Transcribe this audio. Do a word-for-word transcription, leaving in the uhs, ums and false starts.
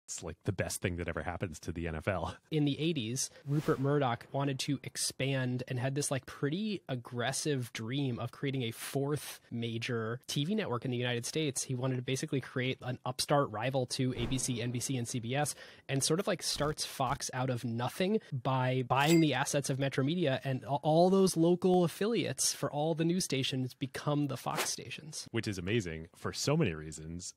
it's like the best thing that ever happens to the N F L. In the eighties, Rupert Murdoch wanted to expand and had this like pretty aggressive dream of creating a fourth major T V network in the United States. He wanted to basically create an upstart rival to A B C, N B C, and C B S, and sort of like starts Fox out of nothing by buying the assets of Metro Media, and all those local affiliates for all the news stations become the Fox stations. Which is amazing for so many reasons.